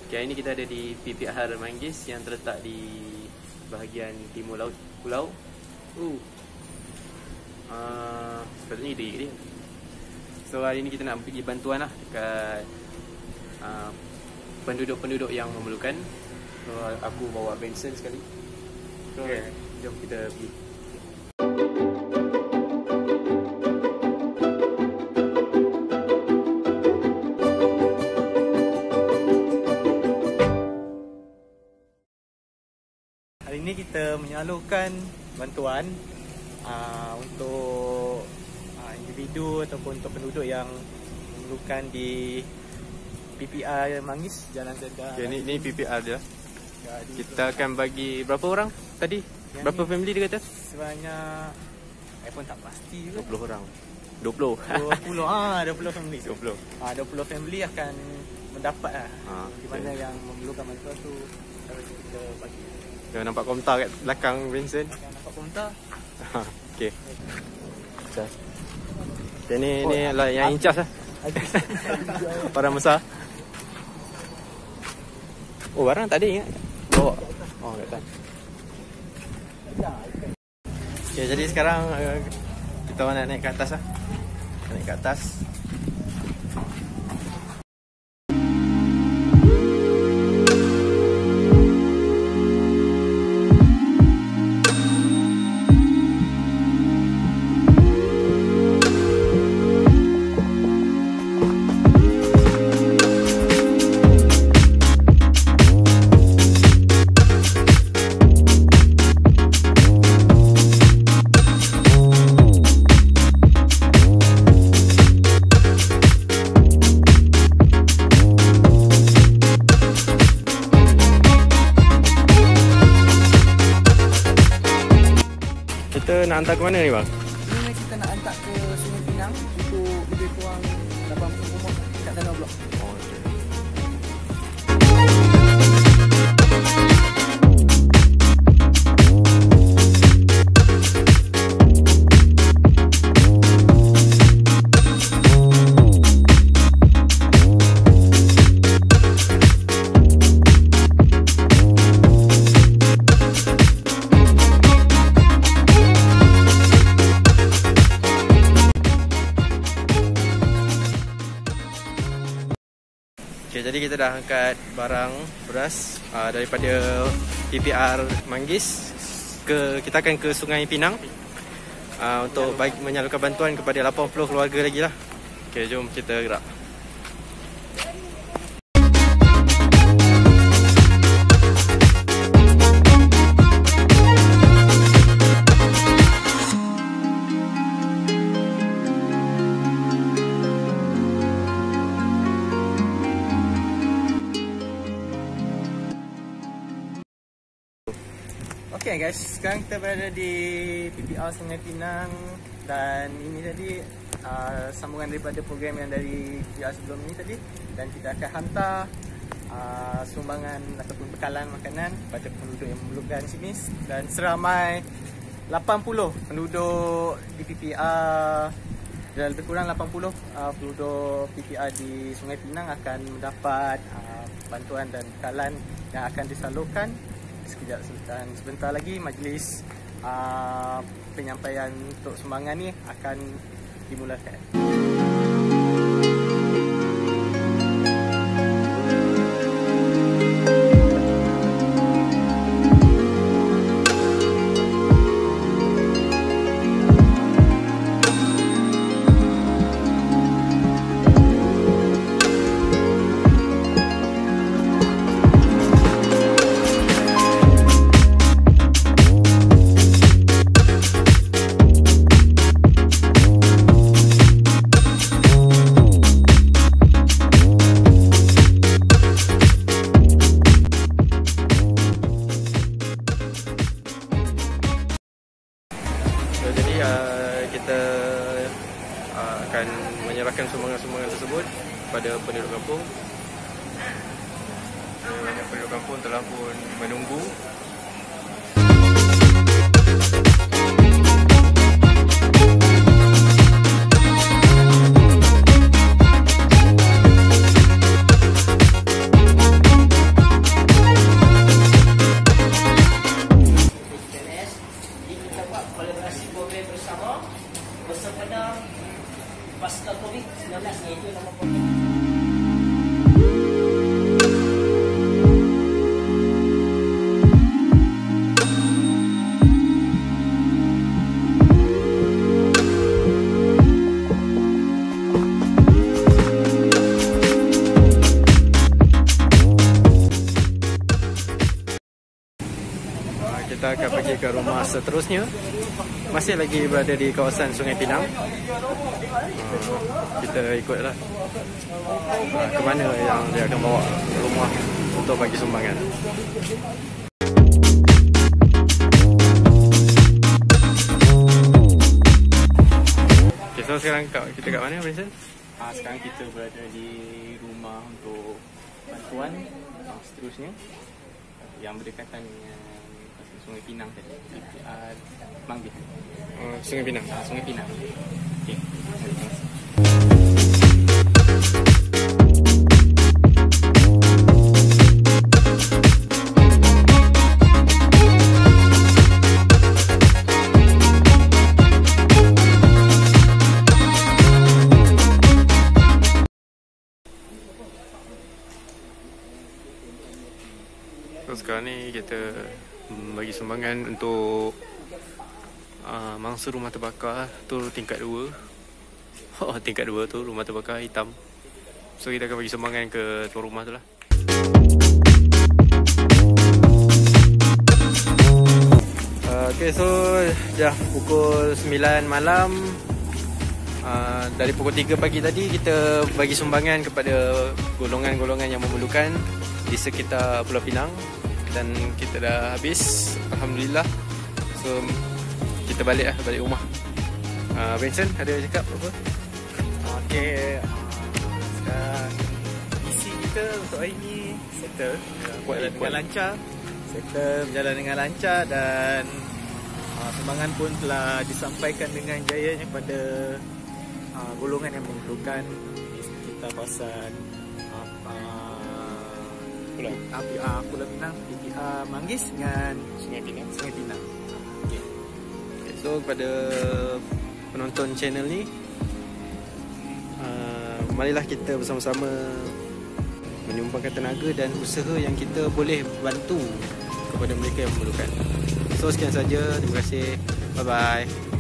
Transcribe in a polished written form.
Okay, hari ini kita ada di PPR Manggis yang terletak di bahagian timur laut pulau. Sepatutnya dia. So hari ini kita nak bagi bantuan lah dekat penduduk-penduduk yang memerlukan. So aku bawa Benson sekali. So jom kita pergi. Hari ini kita menyalurkan bantuan untuk individu ataupun untuk penduduk yang memerlukan di PPR Manggis, Jalan Zenda. Okay, ni PPR dia. Kita akan bagi berapa orang tadi? Berapa family dia kata? Sebanyak saya pun tak pasti ke. 20 orang. 20 family. 20 family akan mendapat di mana yang memerlukan bantuan tu kita bagi. Jangan nampak komentar kat belakang Vincent. Jangan nampak komentar. Okey. Okay, ni adalah yang in charge lah. Barang besar. Oh, barang tak ada ingat. Bawa. Oh, kat atas. Okay, jadi sekarang kita nak naik ke atas lah. Naik ke atas. Kita nak hantar ke mana ni bang? Ini kita nak hantar ke Sungai Pinang untuk lebih kurang 80 rumah kat dalam blok. Oh, okay. Okay, jadi kita dah angkat barang beras daripada PPR Manggis kita akan ke Sungai Pinang untuk menyalurkan bantuan kepada 80 keluarga lagi lah. Okay, jom kita gerak. Okay guys, sekarang kita berada di PPR Sungai Pinang dan ini tadi sambungan daripada program yang dari PPR sebelum ni tadi, dan kita akan hantar sumbangan ataupun bekalan makanan kepada penduduk yang memerlukan sini, dan seramai 80 penduduk di PPR dan lebih kurang 80 penduduk PPR di Sungai Pinang akan mendapat bantuan dan bekalan yang akan disalurkan. Sekejap, sebentar lagi majlis penyampaian untuk sumbangan ni akan dimulakan. Jadi kita akan menyerahkan sumbangan-sumbangan tersebut kepada penduduk kampung. Penduduk kampung telah pun menunggu. kita akan pergi ke rumah seterusnya. Masih lagi berada di kawasan Sungai Pinang. Kita ikutlah ke mana yang dia akan bawa ke rumah untuk bagi sumbangan. Okay, so sekarang kita kat mana, Vincent? Sekarang kita berada di rumah untuk bantuan seterusnya yang berdekatan dengan Sungai Pinang tadi, PPR Manggis. Sungai Pinang. Sungai Pinang. Okey. Sekarang ni kita bagi sumbangan untuk mangsa rumah terbakar tu tingkat 2. Tingkat 2 tu rumah terbakar hitam. So kita akan bagi sumbangan ke tuan rumah tu lah. Okay, so dah pukul 9 malam. Dari pukul 3 pagi tadi kita bagi sumbangan kepada golongan-golongan yang memerlukan di sekitar Pulau Pinang. Dan kita dah habis, Alhamdulillah. So kita balik rumah. Vincent ada cakap apa? Okey, sekarang misi kita untuk hari ni settle, berjalan dengan lancar. Berjalan dengan lancar dan sumbangan pun telah disampaikan dengan jayanya kepada golongan yang memerlukan di sekitar kawasan Pulau Pinang, PPR Manggis dengan Sungai Pinang. Okay. So kepada penonton channel ni, marilah kita bersama-sama menyumbangkan tenaga dan usaha yang kita boleh bantu kepada mereka yang memerlukan. So sekian saja, terima kasih, bye bye.